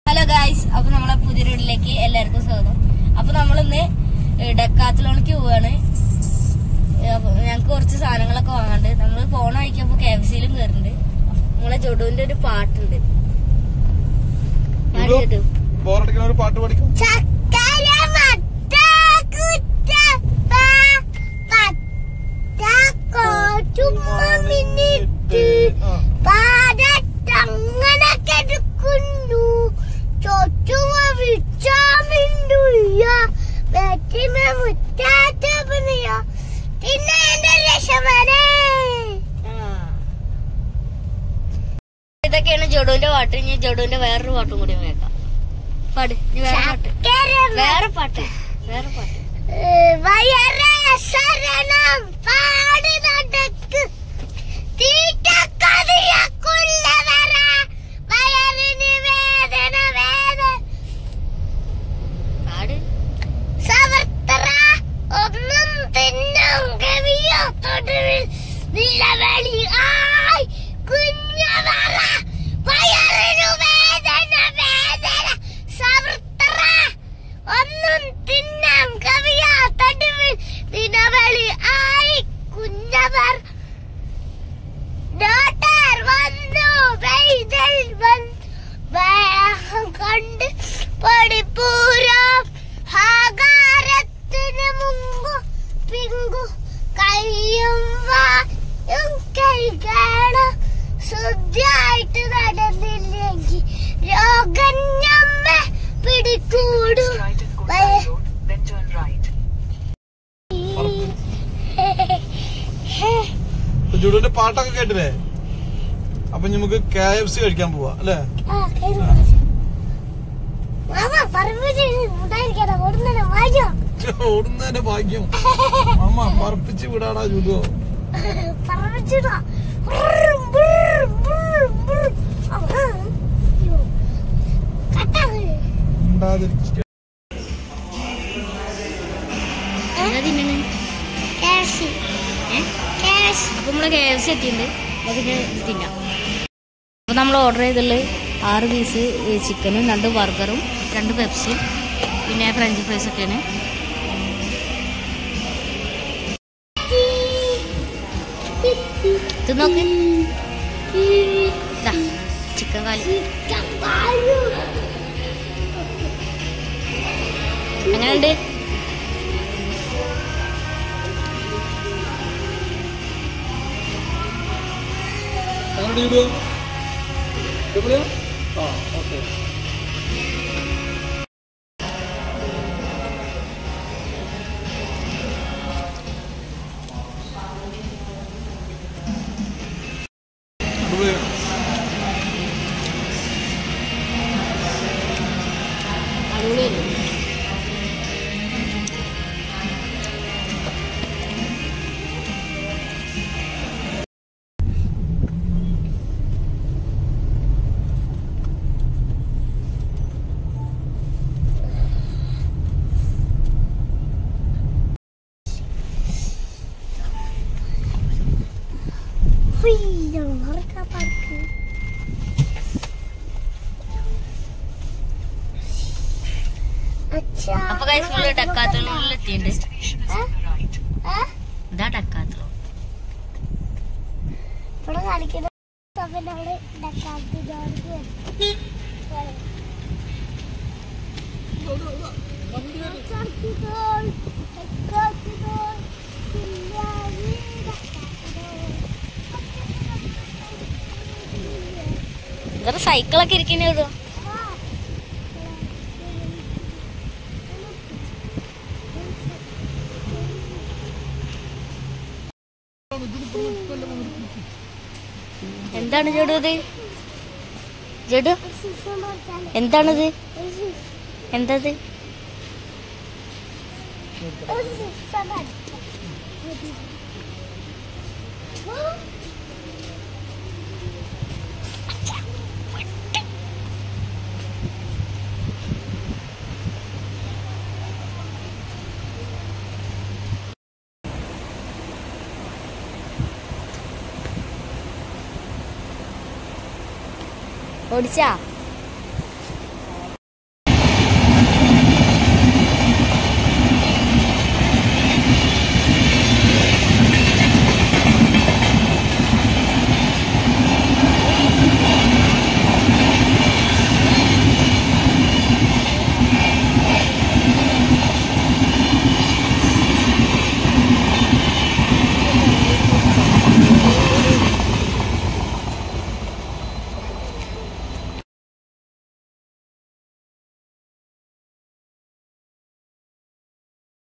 Hello guys, അപ്പൊ നമ്മളെ പുതിയ വീട്ടിലേക്ക് എല്ലാവർക്കും സ്വാഗതം. അപ്പൊ നമ്മളിന്ന് ഡെക്കാത്തലോണിക്ക് പോവാണ്. ഞങ്ങക്ക് കുറച്ച് സാധനങ്ങളൊക്കെ വാങ്ങാണ്ട്. നമ്മള് പോണ വഴിക്കപ്പോ KFC-യിലും കയറുന്നുണ്ട്. നമ്മളെ ജോഡുവിന്റെ ഒരു പാട്ടുണ്ട്. പാട്ട് പഠിക്കും. ഇതൊക്കെയാണ് ജോഡുവിന്റെ പാട്ട്. ഇനി ജോഡുവിന്റെ വേറൊരു പാട്ടും കൂടി കേൾക്കാം. പാട്, വേറെ പാട്ട്. ശുദ്ധിയായിട്ട് നടന്നില്ലെങ്കിൽ രോഗം നമ്മെ പിടികൂടും. ജുഡുവിന്റെ പാട്ടൊക്കെ കേട്ടില്ലേ? അപ്പൊ നമുക്ക് KFC കഴിക്കാൻ പോവാ അല്ലേ? ഓടുന്നതിന്റെ ഭാഗ്യം അമ്മ പറപ്പിച്ച് വിടാടാ ജുഡു. അപ്പൊ നമ്മള് KFC എത്തിയിട്ടുണ്ട്. അതിന് തിന്നാം. അപ്പൊ നമ്മൾ ഓർഡർ ചെയ്തുള്ളത് 6 പീസ് ചിക്കനും 2 ബർഗറും 2 പെപ്സിയും പിന്നെ ഫ്രഞ്ച് ഫ്രൈസ് ഒക്കെയാണ്. ഇത് നോക്ക്, ചിക്കൻ കാല് എങ്ങനെയുണ്ട്? അപ്പൊ കഴിച്ചുള്ള ഡെക്കാത്തലോണിൽ എത്തിയിട്ടുണ്ട്. ഇതാ ഡെക്കാത്തലോൺ. ഇവിടെ കാണിക്കുന്നത് ഇതൊരു സൈക്കിളൊക്കെ ഇരിക്കുന്നേ. എന്താണ് ജഡു ഇത്? ജഡു എന്താണിത്? എന്തത്? ഓടിച്ചാ